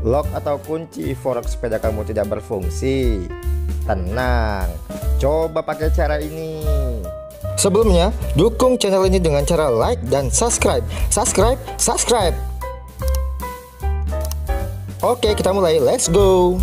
Lock atau kunci fork sepeda kamu tidak berfungsi? Tenang, coba pakai cara ini. Sebelumnya, dukung channel ini dengan cara like dan subscribe. Subscribe. Oke, kita mulai. Let's go.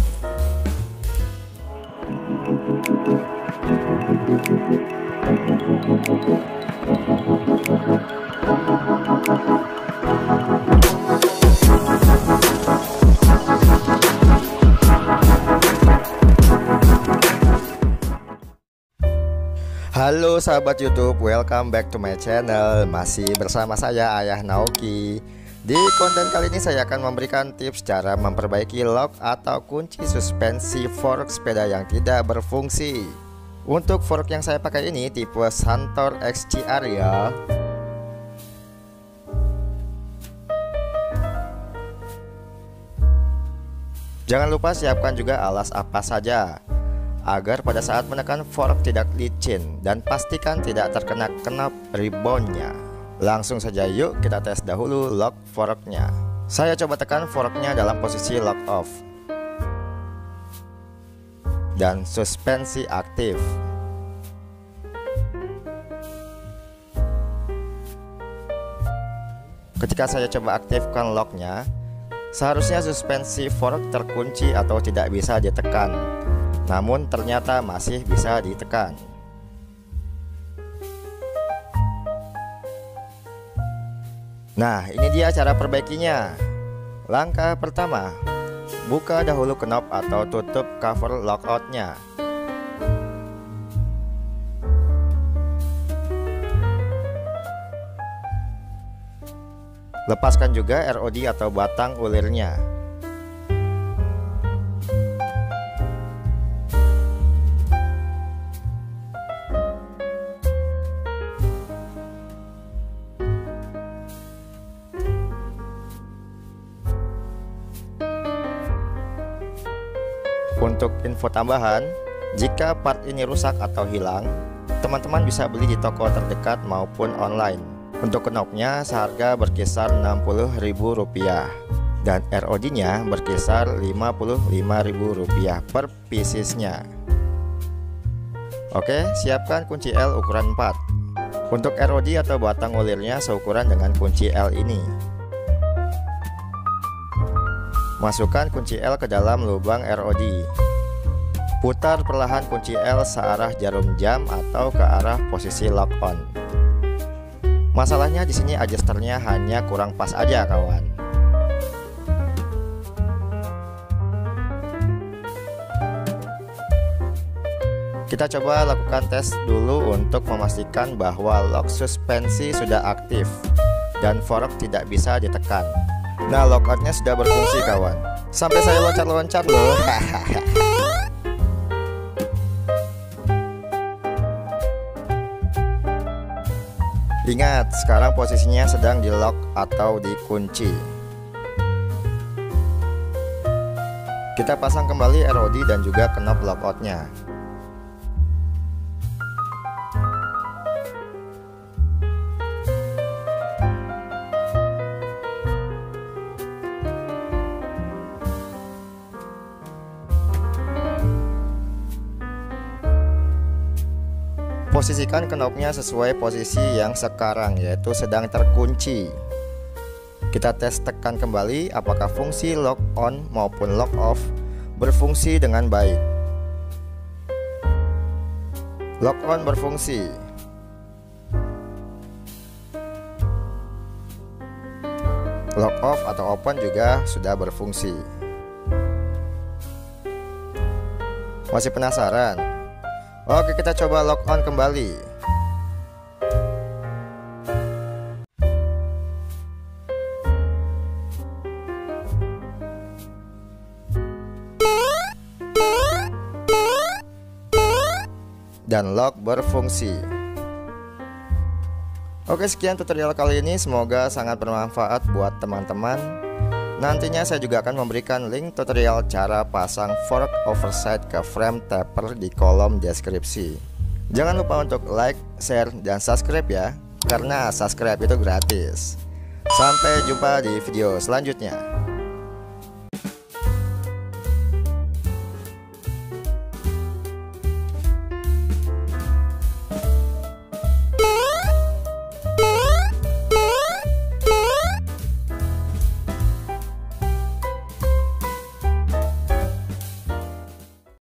Halo sahabat YouTube, welcome back to my channel. Masih bersama saya Ayah Naoki. Di konten kali ini saya akan memberikan tips cara memperbaiki lock atau kunci suspensi fork sepeda yang tidak berfungsi. Untuk fork yang saya pakai ini tipe Santor XCR ya. Jangan lupa siapkan juga alas apa saja agar pada saat menekan fork tidak licin, dan pastikan tidak terkena knop reboundnya. Langsung saja yuk kita tes dahulu lock forknya. Saya coba tekan forknya dalam posisi lock off dan suspensi aktif. Ketika saya coba aktifkan locknya, seharusnya suspensi fork terkunci atau tidak bisa ditekan. Namun ternyata masih bisa ditekan. Nah, ini dia cara perbaikinya. Langkah pertama, buka dahulu knop atau tutup cover lockoutnya. Lepaskan juga ROD atau batang ulirnya. Untuk info tambahan, jika part ini rusak atau hilang, teman-teman bisa beli di toko terdekat maupun online. Untuk knopnya seharga berkisar Rp60.000 dan ROD-nya berkisar Rp55.000 per piecesnya. Oke, siapkan kunci L ukuran 4. Untuk ROD atau batang ulirnya seukuran dengan kunci L ini. Masukkan kunci L ke dalam lubang ROD. Putar perlahan kunci L searah jarum jam atau ke arah posisi lock on. Masalahnya di sini adjusternya hanya kurang pas aja, kawan. Kita coba lakukan tes dulu untuk memastikan bahwa lock suspensi sudah aktif dan fork tidak bisa ditekan. Nah, lockoutnya sudah berfungsi, kawan. Sampai saya loncat-loncat loh. Ingat, sekarang posisinya sedang di lock atau dikunci. Kita pasang kembali ROD dan juga knop lockoutnya. Posisikan knopnya sesuai posisi yang sekarang, yaitu sedang terkunci. Kita tes tekan kembali apakah fungsi lock on maupun lock off berfungsi dengan baik. Lock on berfungsi. Lock off atau open juga sudah berfungsi. Masih penasaran? Oke, kita coba lock on kembali. Dan lock berfungsi. Oke, sekian tutorial kali ini, semoga sangat bermanfaat buat teman-teman. Nantinya saya juga akan memberikan link tutorial cara pasang fork oversize ke frame taper di kolom deskripsi. Jangan lupa untuk like, share, dan subscribe ya, karena subscribe itu gratis. Sampai jumpa di video selanjutnya.